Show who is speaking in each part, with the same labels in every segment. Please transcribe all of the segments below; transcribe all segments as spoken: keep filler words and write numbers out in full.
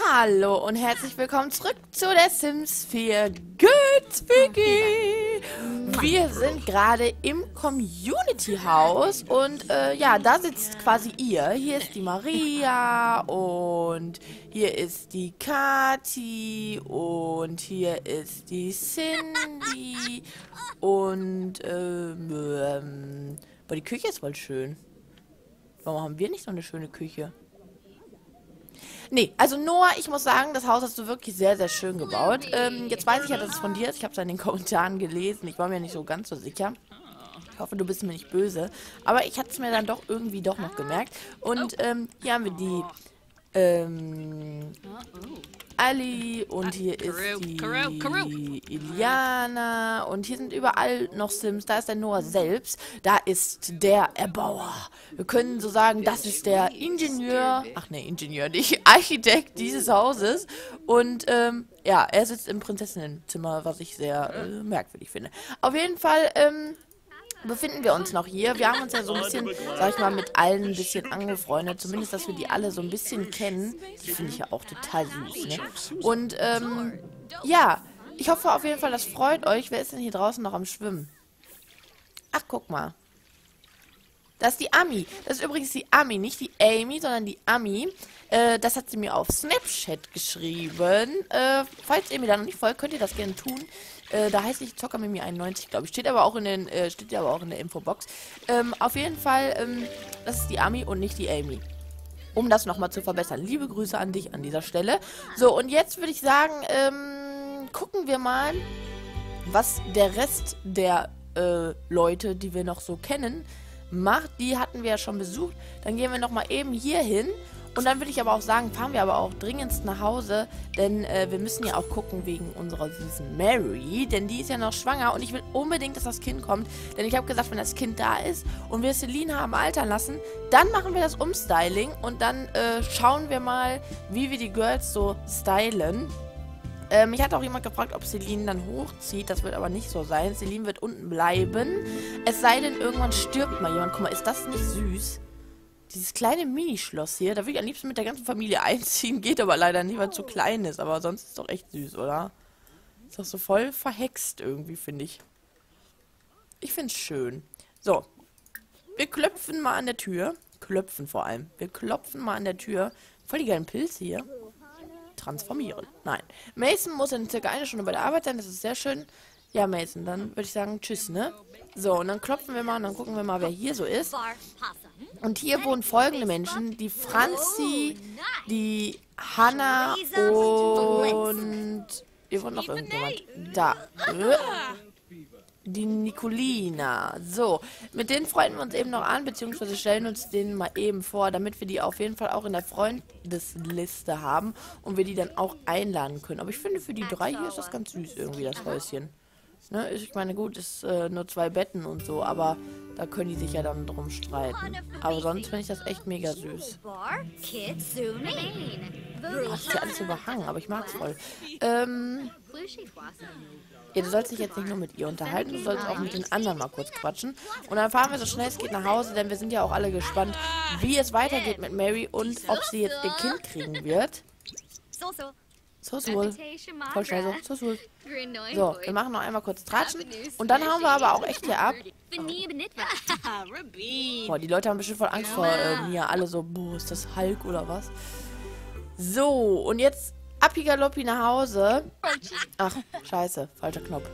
Speaker 1: Hallo und herzlich willkommen zurück zu der Sims vier Good-Speaky. Wir sind gerade im Community-Haus und äh, ja, da sitzt quasi ihr. Hier ist die Maria und hier ist die Kathi und hier ist die Cindy und ähm, ähm, aber die Küche ist voll schön. Warum haben wir nicht so eine schöne Küche? Nee, also Noah, ich muss sagen, das Haus hast du wirklich sehr, sehr schön gebaut. Ähm, jetzt weiß ich ja, dass es von dir ist. Ich habe es ja in den Kommentaren gelesen. Ich war mir nicht so ganz so sicher. Ich hoffe, du bist mir nicht böse. Aber ich hatte es mir dann doch irgendwie doch noch gemerkt. Und ähm, hier haben wir die ähm, Ali und hier ist die Iliana und hier sind überall noch Sims. Da ist der Noah selbst. Da ist der Erbauer. Wir können so sagen, das ist der Ingenieur, ach ne, Ingenieur nicht, Architekt dieses Hauses. Und ähm, ja, er sitzt im Prinzessinnenzimmer, was ich sehr äh, merkwürdig finde. Auf jeden Fall, ähm, befinden wir uns noch hier. Wir haben uns ja so ein bisschen, sag ich mal, mit allen ein bisschen angefreundet. Zumindest, dass wir die alle so ein bisschen kennen. Die finde ich ja auch total süß, ne? Und, ähm, ja. Ich hoffe auf jeden Fall, das freut euch. Wer ist denn hier draußen noch am Schwimmen? Ach, guck mal. Das ist die Ami. Das ist übrigens die Ami, nicht die Amy, sondern die Ami. Äh, das hat sie mir auf Snapchat geschrieben. Äh, falls ihr mir da noch nicht folgt, könnt ihr das gerne tun. Äh, da heißt ich Zockermimi einundneunzig, glaube ich. Steht aber auch in den, äh, steht aber auch in der Infobox. Ähm, auf jeden Fall, ähm, das ist die Ami und nicht die Amy. Um das nochmal zu verbessern. Liebe Grüße an dich an dieser Stelle. So, und jetzt würde ich sagen, ähm, gucken wir mal, was der Rest der äh, Leute, die wir noch so kennen, macht. Die hatten wir ja schon besucht. Dann gehen wir nochmal eben hier hin. Und dann würde ich aber auch sagen, fahren wir aber auch dringendst nach Hause, denn äh, wir müssen ja auch gucken wegen unserer süßen Mary, denn die ist ja noch schwanger und ich will unbedingt, dass das Kind kommt, denn ich habe gesagt, wenn das Kind da ist und wir Celine haben altern lassen, dann machen wir das Umstyling und dann äh, schauen wir mal, wie wir die Girls so stylen. Ähm, mich hat auch jemand gefragt, ob Celine dann hochzieht, das wird aber nicht so sein. Celine wird unten bleiben, es sei denn, irgendwann stirbt mal jemand. Guck mal, ist das nicht süß? Dieses kleine Minischloss hier, da würde ich am liebsten mit der ganzen Familie einziehen, geht aber leider nicht, weil es zu klein ist. Aber sonst ist es doch echt süß, oder? Ist doch so voll verhext irgendwie, finde ich. Ich finde es schön. So, wir klopfen mal an der Tür. Klopfen vor allem. Wir klopfen mal an der Tür. Voll die geilen Pilze hier. Transformieren. Nein. Mason muss in circa eine Stunde bei der Arbeit sein, das ist sehr schön. Ja, Mason, dann würde ich sagen, tschüss, ne? So, und dann klopfen wir mal und dann gucken wir mal, wer hier so ist. Und hier wohnen folgende Menschen. Die Franzi, die Hannah und... Hier wohnt noch irgendjemand. Da. Die Nicolina. So, mit denen freunden wir uns eben noch an, beziehungsweise stellen uns denen mal eben vor, damit wir die auf jeden Fall auch in der Freundesliste haben und wir die dann auch einladen können. Aber ich finde, für die drei hier ist das ganz süß irgendwie, das Häuschen. Ne, ich meine, gut, ist äh, nur zwei Betten und so, aber da können die sich ja dann drum streiten. Aber sonst finde ich das echt mega süß. Das ist ja alles überhangen, aber ich mag es voll. Ähm, ja, du sollst dich jetzt nicht nur mit ihr unterhalten, du sollst auch mit den anderen mal kurz quatschen. Und dann fahren wir so schnell es geht nach Hause, denn wir sind ja auch alle gespannt, wie es weitergeht mit Mary und ob sie jetzt ihr Kind kriegen wird. So, so. Voll schnell so. So, so. So, wir machen noch einmal kurz Tratschen. Und dann hauen wir aber auch echt hier ab. Boah, die Leute haben bestimmt voll Angst vor äh, mir. Alle so, boah, ist das Hulk oder was? So, und jetzt Appigaloppi nach Hause. Ach, scheiße, falscher Knopf.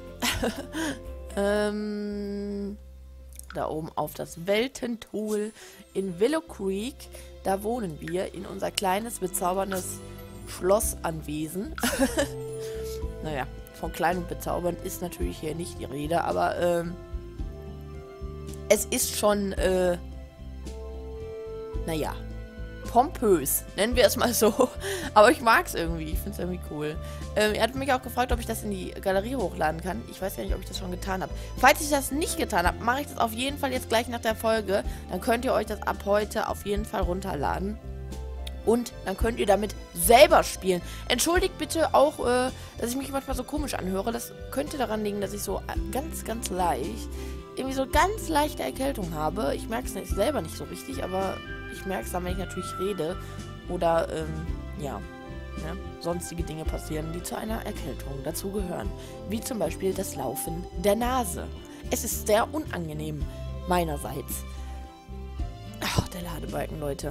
Speaker 1: ähm, da oben auf das Weltentool in Willow Creek. Da wohnen wir in unser kleines, bezauberndes Schlossanwesen. Naja, von klein und bezaubernd ist natürlich hier nicht die Rede, aber ähm, es ist schon, äh, naja, pompös, nennen wir es mal so. Aber ich mag es irgendwie, ich finde es irgendwie cool. Ähm, er hat mich auch gefragt, ob ich das in die Galerie hochladen kann. Ich weiß ja nicht, ob ich das schon getan habe. Falls ich das nicht getan habe, mache ich das auf jeden Fall jetzt gleich nach der Folge. Dann könnt ihr euch das ab heute auf jeden Fall runterladen. Und dann könnt ihr damit selber spielen. Entschuldigt bitte auch, äh, dass ich mich manchmal so komisch anhöre. Das könnte daran liegen, dass ich so ganz, ganz leicht, irgendwie so ganz leichte Erkältung habe. Ich merke es selber nicht so richtig, aber ich merke es dann, wenn ich natürlich rede. Oder, ähm, ja. Ne? Sonstige Dinge passieren, die zu einer Erkältung dazugehören. Wie zum Beispiel das Laufen der Nase. Es ist sehr unangenehm, meinerseits. Ach, der Ladebalken, Leute.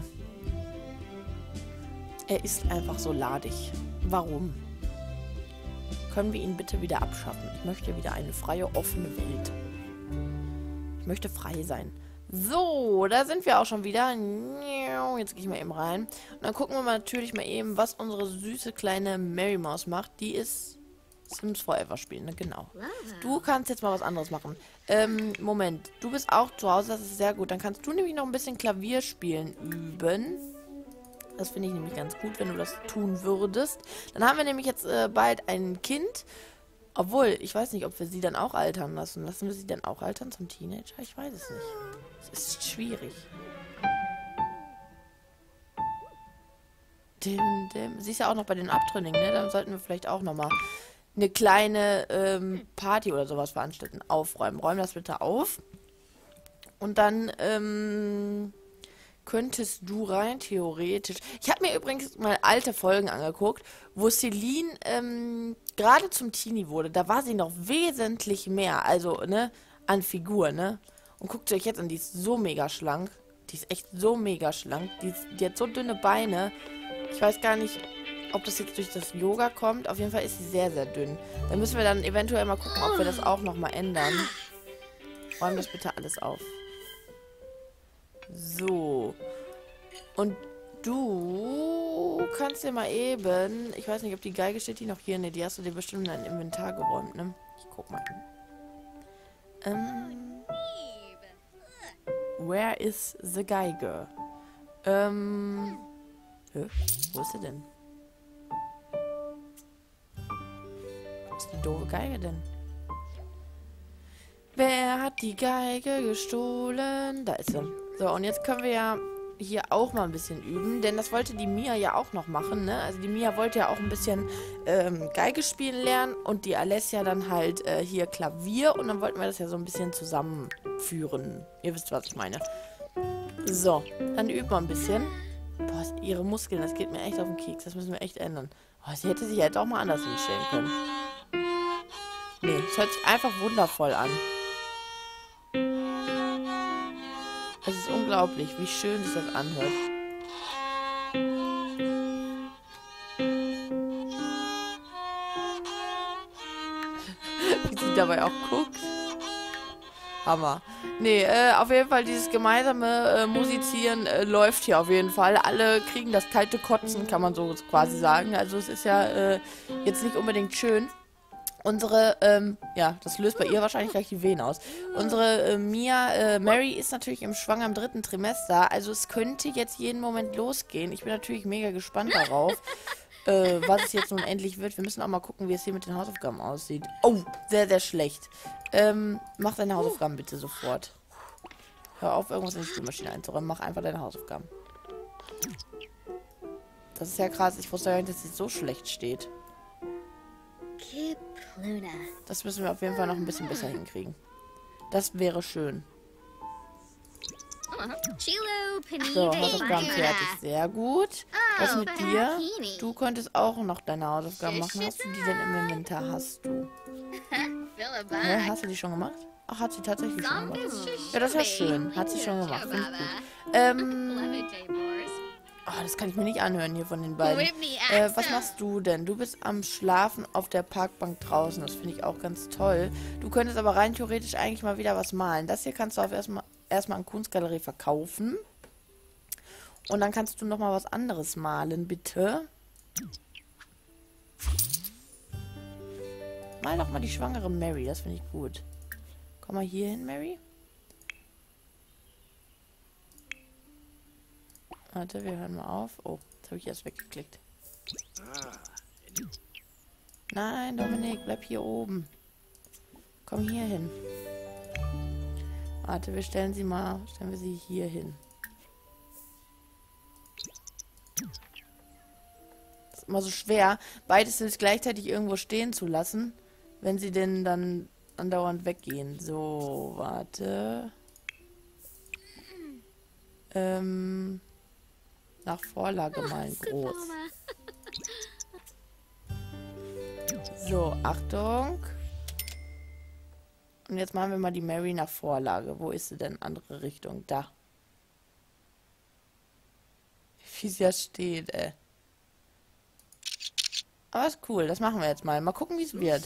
Speaker 1: Er ist einfach so ladig. Warum? Können wir ihn bitte wieder abschaffen? Ich möchte wieder eine freie, offene Welt. Ich möchte frei sein. So, da sind wir auch schon wieder. Jetzt gehe ich mal eben rein. Und dann gucken wir mal natürlich mal eben, was unsere süße kleine Mary Maus macht. Die ist Sims Forever spielen, ne? Genau. Du kannst jetzt mal was anderes machen. Ähm, Moment. Du bist auch zu Hause, das ist sehr gut. Dann kannst du nämlich noch ein bisschen Klavier spielen üben. Das finde ich nämlich ganz gut, wenn du das tun würdest. Dann haben wir nämlich jetzt äh, bald ein Kind. Obwohl, ich weiß nicht, ob wir sie dann auch altern lassen. Lassen wir sie dann auch altern zum Teenager? Ich weiß es nicht. Es ist schwierig. Dim, dim. Sie ist ja auch noch bei den Abtrünnigen, ne? Dann sollten wir vielleicht auch nochmal eine kleine ähm, Party oder sowas veranstalten. Aufräumen. Räum das bitte auf. Und dann, ähm... könntest du rein theoretisch... Ich habe mir übrigens mal alte Folgen angeguckt, wo Celine ähm, gerade zum Teenie wurde. Da war sie noch wesentlich mehr, also, ne, an Figur, ne? Und guckt sie euch jetzt an, die ist so mega schlank. Die ist echt so mega schlank. Die, ist, die hat so dünne Beine. Ich weiß gar nicht, ob das jetzt durch das Yoga kommt. Auf jeden Fall ist sie sehr, sehr dünn. Da müssen wir dann eventuell mal gucken, ob wir das auch nochmal ändern. Räum das bitte alles auf. So. Und du kannst dir mal eben... Ich weiß nicht, ob die Geige steht die noch hier. Ne, die hast du dir bestimmt in dein Inventar geräumt, ne? Ich guck mal. Ähm... Where is the Geige? Ähm... Hä? Wo ist sie denn? Wo ist die doofe Geige denn? Wer hat die Geige gestohlen? Da ist sie. So, und jetzt können wir ja hier auch mal ein bisschen üben, denn das wollte die Mia ja auch noch machen, ne? Also die Mia wollte ja auch ein bisschen ähm, Geige spielen lernen und die Alessia dann halt äh, hier Klavier und dann wollten wir das ja so ein bisschen zusammenführen. Ihr wisst, was ich meine. So, dann üben wir ein bisschen. Boah, ihre Muskeln, das geht mir echt auf den Keks. Das müssen wir echt ändern. Oh, sie hätte sich halt auch mal anders hinstellen können. Nee, es hört sich einfach wundervoll an. Es ist unglaublich, wie schön sich das anhört. Wie sie dabei auch guckt. Hammer. Nee, äh, auf jeden Fall dieses gemeinsame äh, Musizieren äh, läuft hier auf jeden Fall. Alle kriegen das kalte Kotzen, kann man so quasi sagen. Also es ist ja äh, jetzt nicht unbedingt schön. Unsere, ähm, ja, das löst bei ihr wahrscheinlich gleich die Wehen aus. Unsere äh, Mia, äh, Mary ist natürlich im Schwanger im dritten Trimester. Also es könnte jetzt jeden Moment losgehen. Ich bin natürlich mega gespannt darauf, äh, was es jetzt nun endlich wird. Wir müssen auch mal gucken, wie es hier mit den Hausaufgaben aussieht. Oh, sehr, sehr schlecht. Ähm, mach deine Hausaufgaben bitte sofort. Hör auf, irgendwas in die Spülmaschine einzuräumen. Mach einfach deine Hausaufgaben. Das ist ja krass. Ich wusste ja nicht, dass es so schlecht steht. Das müssen wir auf jeden Fall noch ein bisschen besser hinkriegen. Das wäre schön. So, Hausaufgaben fertig. Sehr gut. Was mit dir? Du könntest auch noch deine Hausaufgaben machen. Hast du die denn im Inventar? Hast du. Hä, hast du die schon gemacht? Ach, hat sie tatsächlich schon gemacht. Ja, das ist ja schön. Hat sie schon gemacht. Finde ich gut. Ähm... Oh, das kann ich mir nicht anhören hier von den beiden. Äh, was machst du denn? Du bist am Schlafen auf der Parkbank draußen. Das finde ich auch ganz toll. Du könntest aber rein theoretisch eigentlich mal wieder was malen. Das hier kannst du auf erstmal erstmal an Kunstgalerie verkaufen. Und dann kannst du nochmal was anderes malen, bitte. Mal doch mal die schwangere Mary. Das finde ich gut. Komm mal hier hin, Mary. Warte, wir hören mal auf. Oh, jetzt habe ich erst weggeklickt. Nein, Dominik, bleib hier oben. Komm hier hin. Warte, wir stellen sie mal, stellen wir sie hier hin. Das ist immer so schwer, beides Sims gleichzeitig irgendwo stehen zu lassen, wenn sie denn dann andauernd weggehen. So, warte. Ähm... Nach Vorlage malen groß. So, Achtung. Und jetzt machen wir mal die Mary nach Vorlage. Wo ist sie denn? Andere Richtung. Da. Wie sie ja steht, ey. Aber ist cool. Das machen wir jetzt mal. Mal gucken, wie es wird.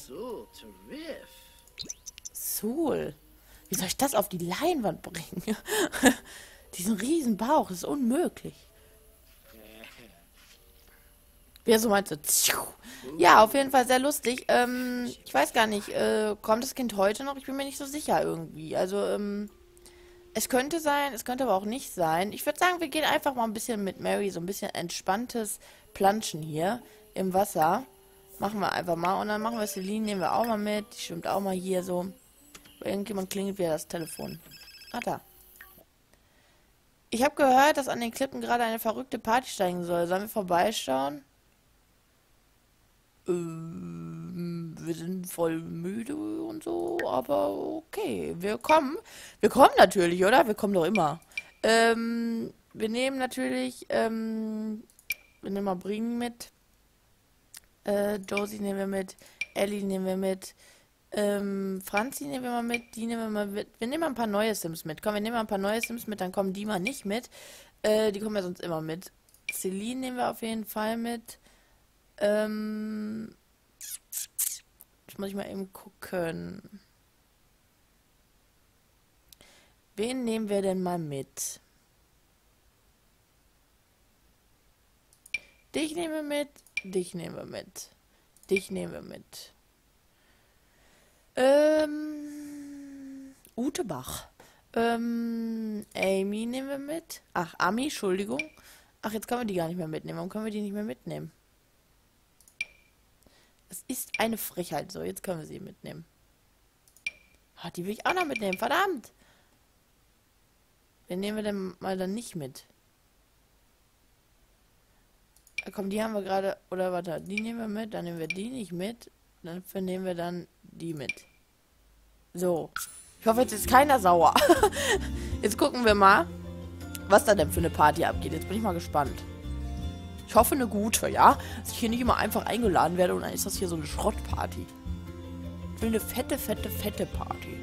Speaker 1: Soul. Wie soll ich das auf die Leinwand bringen? Diesen riesen Bauch. Das ist unmöglich. Wer so meinte, ja, auf jeden Fall sehr lustig. Ähm, ich weiß gar nicht, äh, kommt das Kind heute noch? Ich bin mir nicht so sicher irgendwie. Also, ähm, es könnte sein, es könnte aber auch nicht sein. Ich würde sagen, wir gehen einfach mal ein bisschen mit Mary, so ein bisschen entspanntes Planschen hier im Wasser. Machen wir einfach mal. Und dann machen wir Celine, nehmen wir auch mal mit. Die schwimmt auch mal hier so. Irgendjemand klingelt wieder das Telefon. Ah, da. Ich habe gehört, dass an den Klippen gerade eine verrückte Party steigen soll. Sollen wir vorbeischauen? Ähm, wir sind voll müde und so, aber okay, wir kommen. Wir kommen natürlich, oder? Wir kommen doch immer. Ähm, wir nehmen natürlich, ähm, wir nehmen mal Bringen mit. Äh, Josie nehmen wir mit. Ellie nehmen wir mit. Ähm, Franzi nehmen wir mal mit. Die nehmen wir mal mit. Wir nehmen mal ein paar neue Sims mit. Komm, wir nehmen mal ein paar neue Sims mit, dann kommen die mal nicht mit. Äh, die kommen ja sonst immer mit. Celine nehmen wir auf jeden Fall mit. Ähm, jetzt muss ich mal eben gucken. Wen nehmen wir denn mal mit? Dich nehmen wir mit. Dich nehmen wir mit. Dich nehmen wir mit. Ähm, Utebach. Ähm, Amy nehmen wir mit. Ach, Ami, Entschuldigung. Ach, jetzt können wir die gar nicht mehr mitnehmen. Warum können wir die nicht mehr mitnehmen? Das ist eine Frechheit. So, jetzt können wir sie mitnehmen. Ah, die will ich auch noch mitnehmen. Verdammt! Wen nehmen wir denn mal dann nicht mit? Ja, komm, die haben wir gerade... Oder warte, die nehmen wir mit. Dann nehmen wir die nicht mit. Dafür nehmen wir dann die mit. So. Ich hoffe, jetzt ist keiner sauer. Jetzt gucken wir mal, was da denn für eine Party abgeht. Jetzt bin ich mal gespannt. Ich hoffe, eine gute, ja? Dass ich hier nicht immer einfach eingeladen werde und dann ist das hier so eine Schrottparty. Ich will eine fette, fette, fette Party.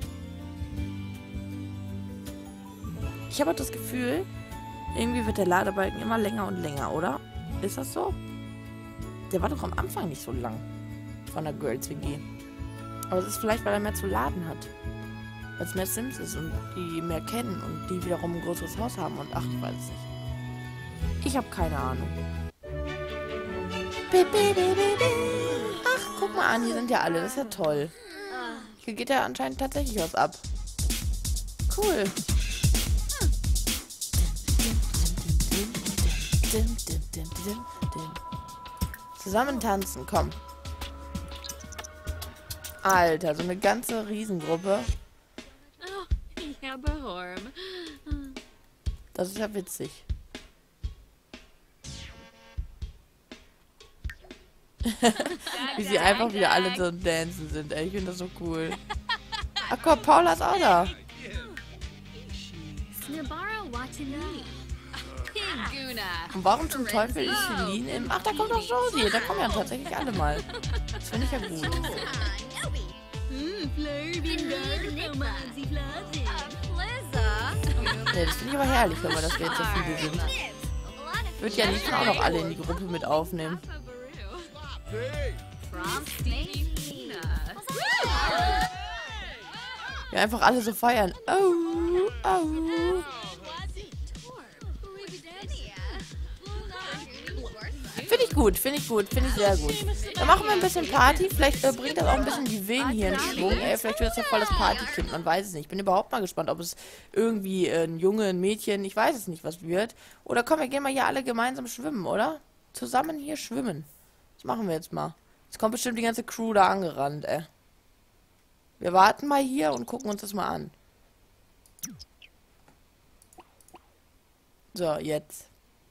Speaker 1: Ich habe das Gefühl, irgendwie wird der Ladebalken immer länger und länger, oder? Ist das so? Der war doch am Anfang nicht so lang. Von der Girls W G. Aber es ist vielleicht, weil er mehr zu laden hat. Weil es mehr Sims ist und die mehr kennen und die wiederum ein größeres Haus haben und ach, ich weiß es nicht. Ich habe keine Ahnung. Ach, guck mal an, hier sind ja alle. Das ist ja toll. Hier geht ja anscheinend tatsächlich was ab. Cool. Zusammen tanzen, komm. Alter, so eine ganze Riesengruppe. Das ist ja witzig. Wie sie einfach wieder alle so dancen sind, ey. Ich finde das so cool. Ach guck, Paula ist auch da. Und warum zum Teufel ist Celine im... Ach, da kommt doch Josie. Da kommen ja tatsächlich alle mal. Das finde ich ja gut. Ja, das finde ich aber herrlich, wenn wir das jetzt so viele sind. Ich würde ja nicht auch noch alle in die Gruppe mit aufnehmen. Ja, einfach alle so feiern. Oh, oh. Finde ich gut, finde ich gut, finde ich sehr gut. Dann machen wir ein bisschen Party. Vielleicht äh, bringt das auch ein bisschen die Willen hier in Schwung. Ey, vielleicht wird das ja voll das Partykind, man weiß es nicht. Ich bin überhaupt mal gespannt, ob es irgendwie äh, ein Junge, ein Mädchen, ich weiß es nicht, was wird. Oder komm, wir gehen mal hier alle gemeinsam schwimmen, oder? Zusammen hier schwimmen. Das machen wir jetzt mal. Jetzt kommt bestimmt die ganze Crew da angerannt, ey. Wir warten mal hier und gucken uns das mal an. So, jetzt.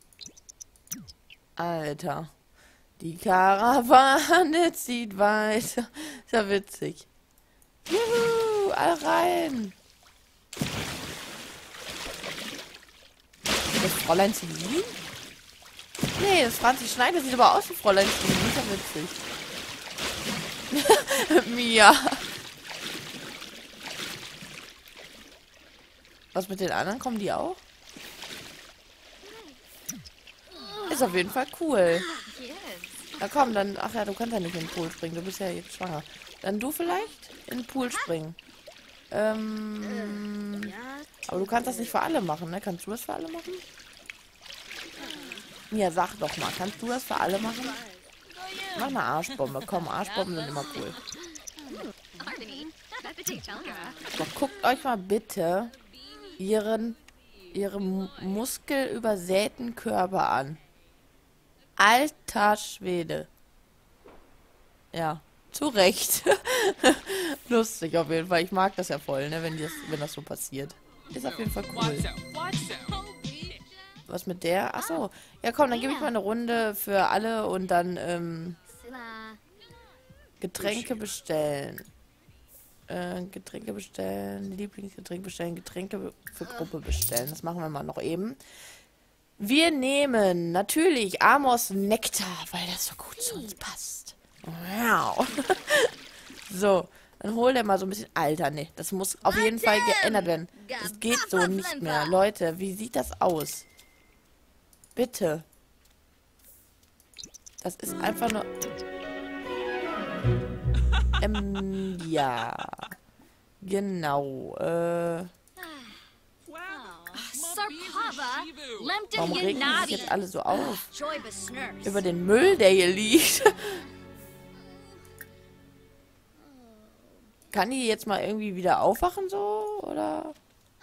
Speaker 1: Alter. Die Karawane zieht weiter. Ist ja witzig. Juhu, alle rein. Das Fräulein Celine? Nee, das Franzi Schneider sieht aber aus wie Fräulein Celine. Ist ja witzig. Mia. Was mit den anderen? Kommen die auch? Ist auf jeden Fall cool. Na komm, dann... Ach ja, du kannst ja nicht in den Pool springen. Du bist ja jetzt schwanger. Dann du vielleicht in den Pool springen. Ähm... Aber du kannst das nicht für alle machen, ne? Kannst du das für alle machen? Ja, sag doch mal. Kannst du das für alle machen? Mach eine Arschbombe. Komm, Arschbomben sind immer cool. Doch guckt euch mal bitte ihren... ihren muskelübersäten Körper an. Alter Schwede. Ja, zu Recht. Lustig auf jeden Fall. Ich mag das ja voll, ne, wenn das, wenn das so passiert. Ist auf jeden Fall cool. Was mit der? Achso. Ja, komm, dann gebe ich mal eine Runde für alle und dann ähm, Getränke bestellen. Äh, Getränke bestellen, Lieblingsgetränk bestellen, Getränke für Gruppe bestellen. Das machen wir mal noch eben. Wir nehmen natürlich Amos Nektar, weil das so gut zu uns passt. Wow. So, dann hol der mal so ein bisschen... Alter, ne, das muss auf jeden Fall geändert werden. Das geht so nicht mehr. Leute, wie sieht das aus? Bitte. Das ist einfach nur... Ähm, ja. Genau, äh... Warum regen die sich jetzt alle so auf? Über den Müll, der hier liegt. Kann die jetzt mal irgendwie wieder aufwachen so? Oder?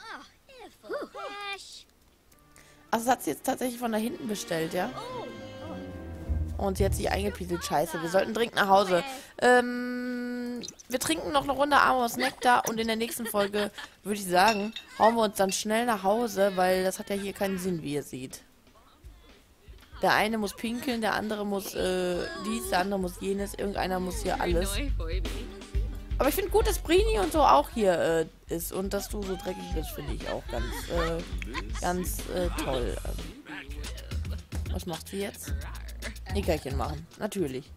Speaker 1: Ach, das hat sie jetzt tatsächlich von da hinten bestellt, ja? Und sie hat sich eingepieselt. Scheiße, wir sollten dringend nach Hause. Ähm, wir trinken noch eine Runde Amos Nektar und in der nächsten Folge, würde ich sagen, hauen wir uns dann schnell nach Hause, weil das hat ja hier keinen Sinn, wie ihr seht. Der eine muss pinkeln, der andere muss äh, dies, der andere muss jenes, irgendeiner muss hier alles. Aber ich finde gut, dass Brini und so auch hier äh, ist und dass du so dreckig bist, finde ich auch ganz, äh, ganz äh, toll. Was macht sie jetzt? Nickerchen machen, natürlich.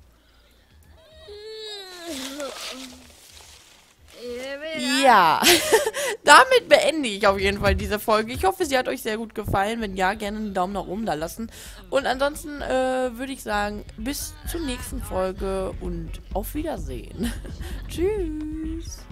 Speaker 1: Ja, damit beende ich auf jeden Fall diese Folge. Ich hoffe, sie hat euch sehr gut gefallen. Wenn ja, gerne einen Daumen nach oben da lassen. Und ansonsten äh, würde ich sagen, bis zur nächsten Folge und auf Wiedersehen. Tschüss.